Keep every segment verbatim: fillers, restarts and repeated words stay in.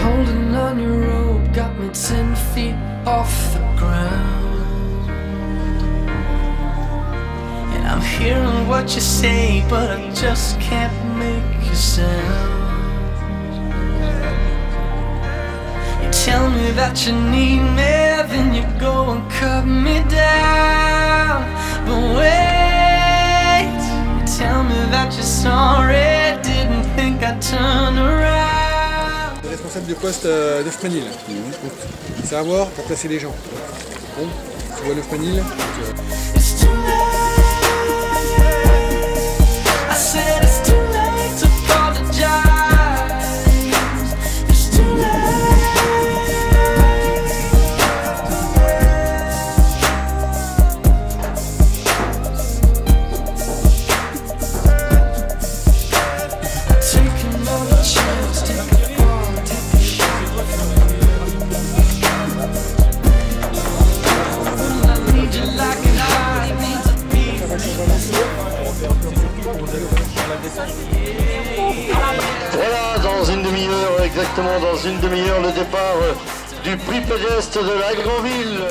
Holding on your rope got me ten feet off the ground. And I'm hearing what you say, but I just can't make a sound. You tell me that you need me, then you go and cut me down. But wait, you tell me that you're sorry, didn't think I'd turn around. Le responsable du poste euh, Neufmanil. Mmh. C'est à voir pour placer les gens. Bon, tu vois Neufmanil. It's too late. I said it's too late to apologize. It's too late. Voilà, dans une demi-heure, exactement dans une demi-heure, le départ du prix pédestre de l'Aggroville.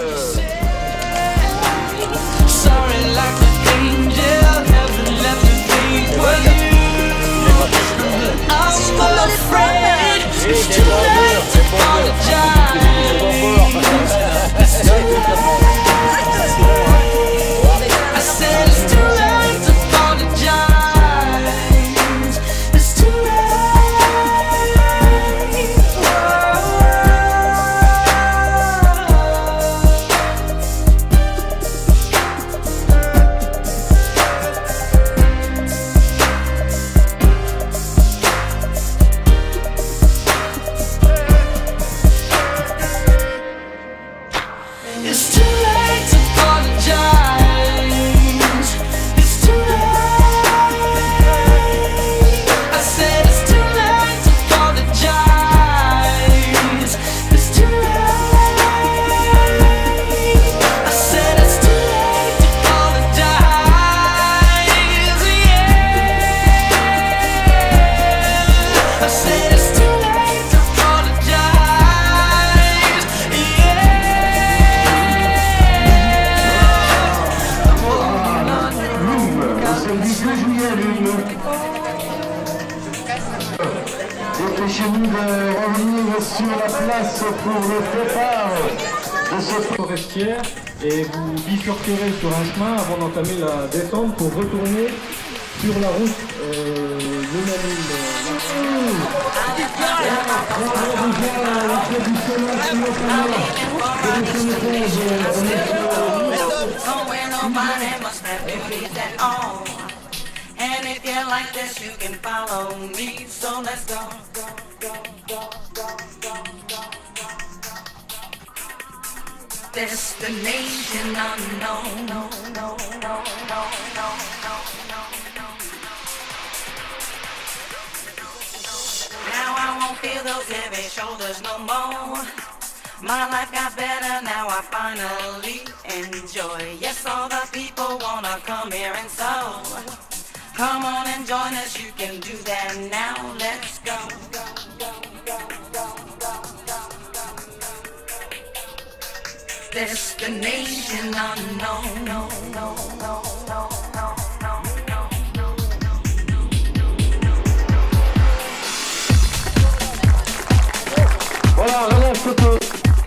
It's too late to apologize. It's too late. I said it's too late to apologize. It's too late. I said it's too late to apologize. Yeah. I said it's too late to apologize. Yeah. Dépêchez-vous de revenir sur la place pour le départ de ce forestière et vous bifurquerez sur un chemin avant d'entamer la descente pour retourner sur la route euh, de Manille. And if you like this, you can follow me. So let's go, go, go, go, go, go, go, go. Destination unknown. No, no, no, no, no, no, no, no. Now I won't feel those heavy shoulders no more. My life got better, now I finally enjoy. Yes, all the people wanna come here and so. Come on and join us, you can do that now. Let's go. Go, go, go, go, go, go, go. Destination unknown. No, no, no, no, no, no, no, no. Voilà, relève photo.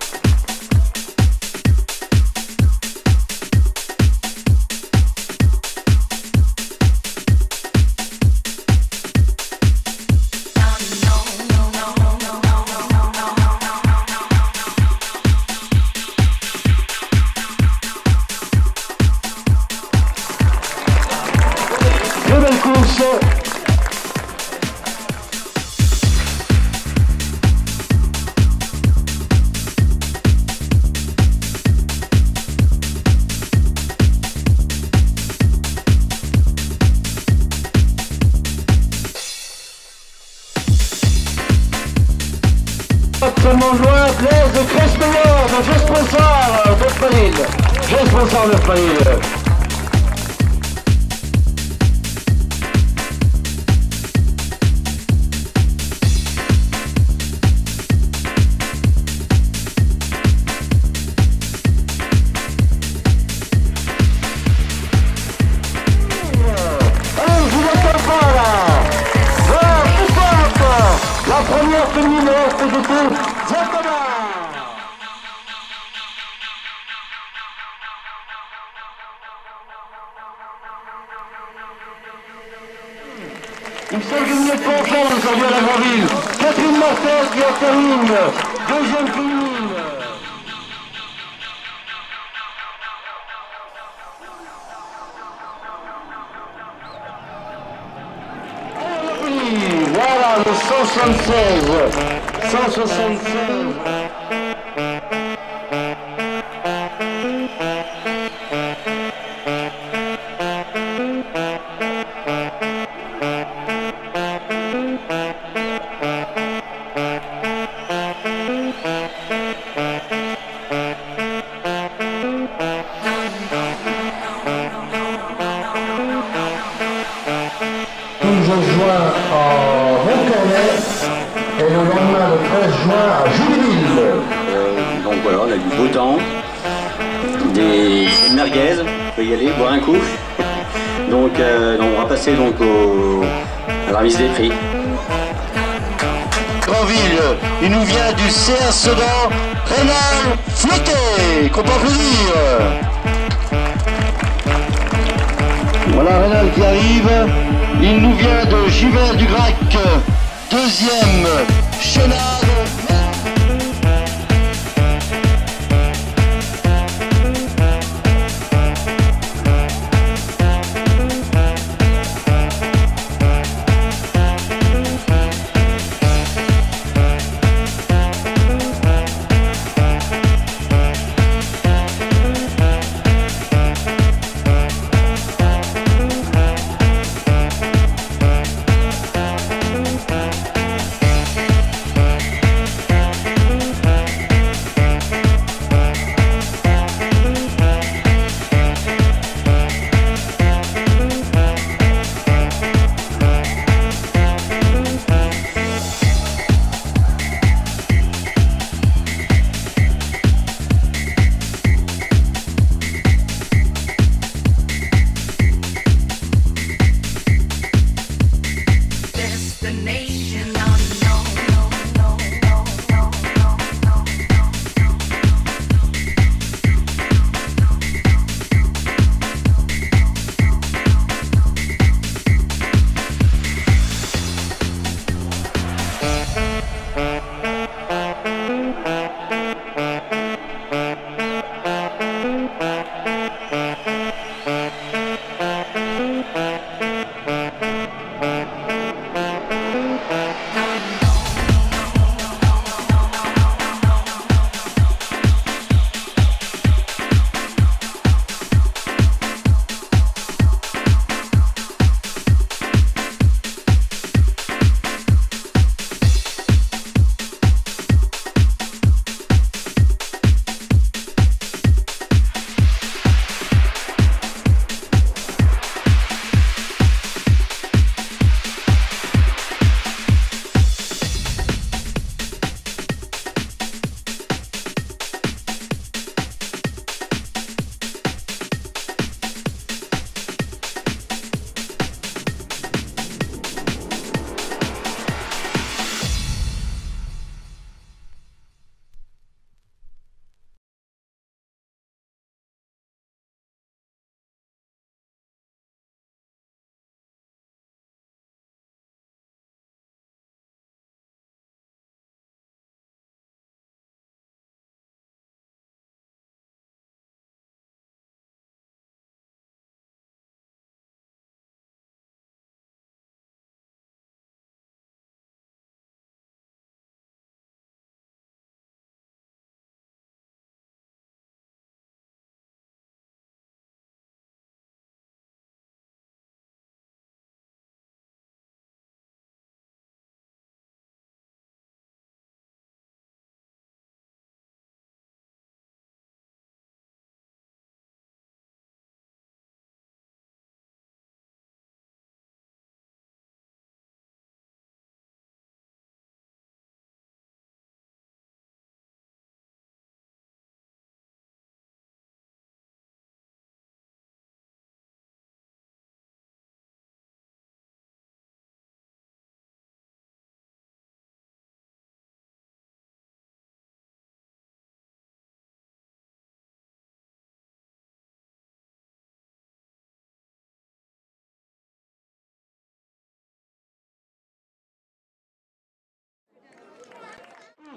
Seulement loin, Blaise Crespillon, je sponsor de Neufmanil. Je sponsor de Neufmanil. junior féminine S P G T Giacomo. Il s'agit de mieux confondre aujourd'hui à la Grandville. Catherine Marcel qui en termine, deuxième féminine. Voilà le cent soixante-seize. cent soixante-seize. quinze juin à Montcornet et le lendemain le treize juin à Joinville. Euh, donc voilà, on a du beau temps, des merguez, on peut y aller, boire un coup. Donc, euh, donc on va passer donc au, à la remise des prix. Grandville, il nous vient du C A Sedan, Rénal Flotté, qu'on peut applaudir. Voilà Rénal qui arrive, il nous vient de Givert du Grac, deuxième Chénade.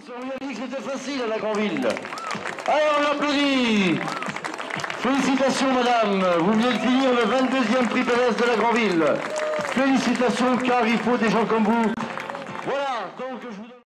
On lui a dit que c'était facile à la Granville. Allez, on l'applaudit. Félicitations madame, vous venez de finir le vingt-deuxième prix pédestre de la Granville. Félicitations car il faut des gens comme vous. Voilà, donc je vous donne...